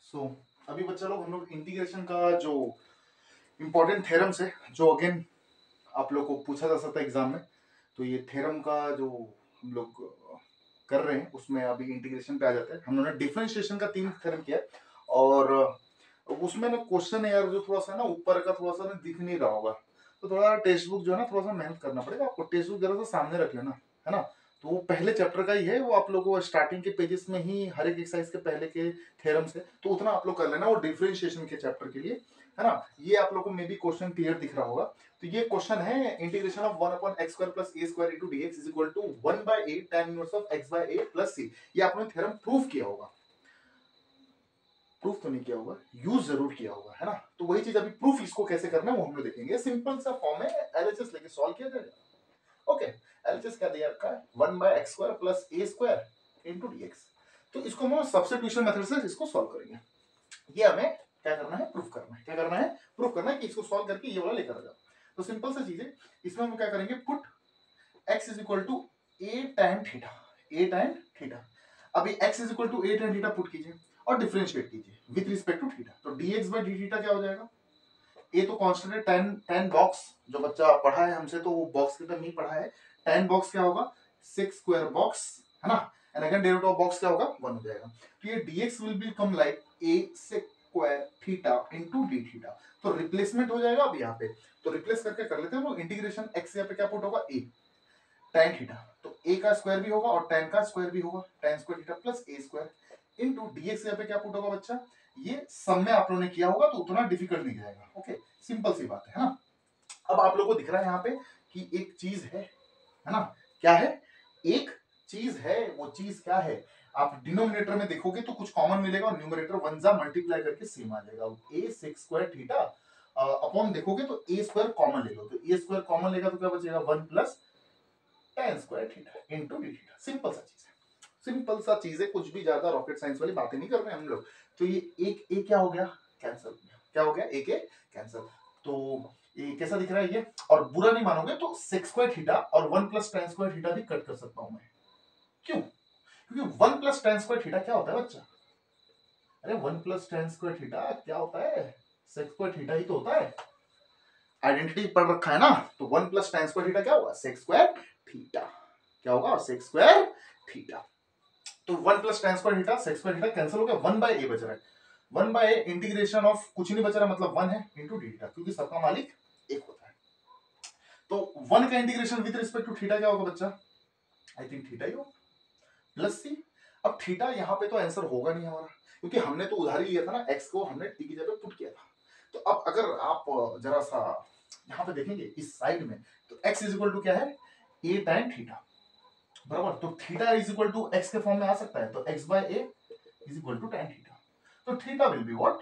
सो अभी बच्चा लोग हम लोग इंटीग्रेशन का जो इम्पोर्टेंट थ्योरम्स है, जो अगेन आप लोग को पूछा जा सकता है एग्जाम में, तो ये थ्योरम का जो हम लोग कर रहे हैं उसमें अभी इंटीग्रेशन पे आ जाता है। हम लोगों ने डिफरेंशिएशन का 3 थ्योरम किया और उसमें ना क्वेश्चन है यार जो थोड़ा सा ना ऊपर का थोड़ा सा ना दिख नहीं रहा होगा, तो थोड़ा टेक्स्ट बुक जो है ना थोड़ा सा मेहनत करना पड़ेगा आपको। टेक्स्ट बुक जरा सा सामने रख लेना, है ना। तो वो पहले चैप्टर का ही है, वो आप लोगों को स्टार्टिंग के पेजेस में ही हर एक एक्सरसाइज के पहले के थ्योरम्स है, तो उतना आप लोग कर लेना वो डिफरेंशिएशन के चैप्टर के लिए, है ना। ये आप लोग को मे बी क्वेश्चन क्लियर दिख रहा होगा। तो ये क्वेश्चन है integration of 1/x² plus a² into dx is equal to 1/a tan inverse of x/a plus c। ये आपने थ्योरम प्रूफ किया होगा, प्रूफ तो नहीं किया होगा, यूज जरूर किया होगा, है ना। तो वही चीज अभी प्रूफ इसको कैसे करना है वो हम लोग देखेंगे। सिंपल सा फॉर्म है, एलएचएस लेके सॉल्व किया जाएगा। ओके, एलएचएस क्या दिया रखा है 1/x² plus a² into dx। तो इसको हम सब्स्टिट्यूशन मेथड से इसको सॉल्व करेंगे। ये हमें क्या करना है, प्रूफ करना है। क्या करना है, प्रूफ करना है कि इसको सॉल्व करके ये वाला लेकर आ जाओ। तो सिंपल सा चीज है, इसमें हम क्या करेंगे, put x is equal to a tan theta, a tan theta. अभी x is equal to a tan theta put कीजिए और डिफरेंशिएट कीजिए विद रिस्पेक्ट टू थीटा। तो dx बाय डी थीटा क्या हो जाएगा, a तो कांस्टेंट है, tan बॉक्स जो बच्चा पढ़ा है हमसे तो वो बॉक्स की तरह नहीं पढ़ा है। tan बॉक्स क्या होगा, सेक स्क्वायर बॉक्स, है ना। And again derivative of box क्या होगा 1 हो जाएगा। तो ये dx will become like a sec square theta into d theta. तो रिप्लेसमेंट हो जाएगा अब यहाँ पे, तो रिप्लेस करके कर लेते हैं हम लोग। इंटीग्रेशन x यहाँ पे क्या पुट होगा a tan थीटा, तो a का स्क्वायर भी होगा और tan का स्क्वायर भी होगा, tan square theta plus a square into dx यहाँ पे क्या पुट होगा बच्चा, ये सब में आप लोगों ने किया होगा तो उतना डिफिकल्ट नहीं जाएगा। ओके, सिंपल सी बात है ना। अब आप लोगों को दिख रहा है यहाँ पे कि एक चीज है ना। क्या है, एक चीज है। वो चीज क्या है, आप डिनोमिनेटर में देखोगे तो कुछ कॉमन मिलेगा और न्यूमरेटर वन जा मल्टीप्लाई करके सेम आ जाएगा। a sec square theta upon देखोगे तो a स्क्वायर कॉमन ले लो, तो a स्क्वायर कॉमन लेगा तो क्या बचेगा 1 plus tan square theta into d theta. Simple सा चीज है, सिंपल सा चीज है, कुछ भी ज्यादा रॉकेट साइंस वाली बातें नहीं कर रहे हैं हम लोग। तो ये एक ए क्या हो गया, कैंसिल। क्या हो गया, एक ए कैंसिल। तो ये कैसा दिख रहा है ये, और बुरा नहीं मानोगे तो सेक स्क्वायर थीटा और 1 प्लस tan स्क्वायर थीटा भी कट कर सकता हूं मैं। क्यों, क्योंकि 1 प्लस tan स्क्वायर थीटा क्या होता है बच्चा, अरे 1 प्लस tan स्क्वायर थीटा क्या होता है, सेक स्क्वायर थीटा ही तो होता है। आइडेंटिटी पढ़ रखा है ना, तो 1 प्लस tan स्क्वायर थीटा क्या होगा, सेक स्क्वायर थीटा। क्या होगा, सेक स्क्वायर थीटा। तो 1 plus tan square theta, sec square theta cancel हो गया, 1 बाय a बच रहा है। 1 बाय a इंटीग्रेशन ऑफ कुछ नहीं बच रहा, मतलब 1 है इनटू डी थीटा, क्योंकि सबका मालिक एक होता है। तो 1 का integration with respect to theta क्या होगा बच्चा, आई थिंक थीटा ही हो प्लस सी। अब थीटा यहाँ पे तो आंसर होगा नहीं हमारा, क्योंकि हमने तो उधार ही लिया था ना, x को हमने t की जगह पुट किया था। तो अब अगर आप जरा सा यहाँ पे देखेंगे इस साइड में, तो x इज इक्वल टू क्या है, a tan थीटा, बराबर। तो theta is equal to x के फॉर्म में आ सकता है, तो x by a is equal to tan theta. तो theta will be what,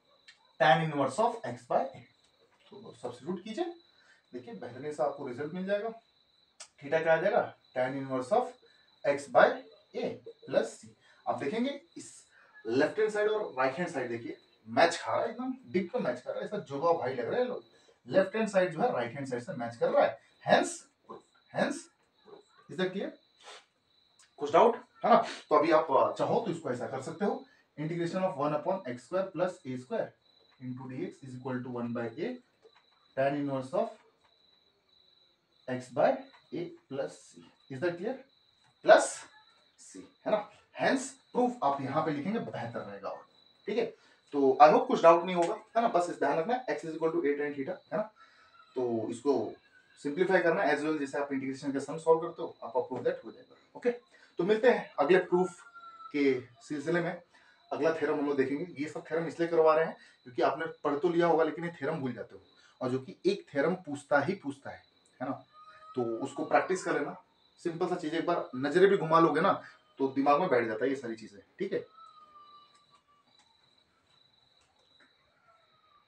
tan inverse of x by a। तो सब्स्टिट्यूट कीजिए, देखिए बेहतरीन से आपको रिजल्ट मिल जाएगा। थीटा क्या आ जाएगा, tan inverse of x by a plus C. आप देखेंगे इस लेफ्ट हैंड साइड और राइट हैंड साइड देखिए मैच खा रहा है, एकदम डिप में मैच कर रहा है, ऐसा जुड़वा भाई लग रहा है लोग। लेफ्ट हैंड साइड जो है राइट हैंड साइड से मैच कर रहा है, हेंस इज दैट क्लियर, कुछ डाउट है ना। तो अभी आप चाहो तो इसको ऐसा कर सकते हो, integration of 1 upon x square plus a square into dx is equal to 1 by a tan inverse of x by a plus c। Is that clear, plus c, है ना। हेंस प्रूफ आप यहां पे लिखेंगे बेहतर रहेगा, और ठीक है। तो आई होप कुछ डाउट नहीं होगा, है ना। बस इस ध्यान रखना x is equal to a tan theta, है ना। तो इसको सिंपलीफाई करना एज वेल, जैसे आप इंटीग्रेशन का सम सॉल्व करते हो आप प्रूफ दैट हो जाएगा। ओके, तो मिलते हैं अगले प्रूफ के सिलसिले में। अगला थ्योरम हम लोग देखेंगे। ये सब थ्योरम इसलिए करवा रहे हैं क्योंकि आपने पढ़ तो लिया होगा लेकिन ये थ्योरम भूल जाते हो, और जो कि एक थ्योरम पूछता है ना। तो उसको प्रैक्टिस कर लेना, सिंपल सा चीज, एक बार नजरें भी घुमा लोगे ना तो दिमाग में बैठ जाता है ये सारी चीजें, ठीक है।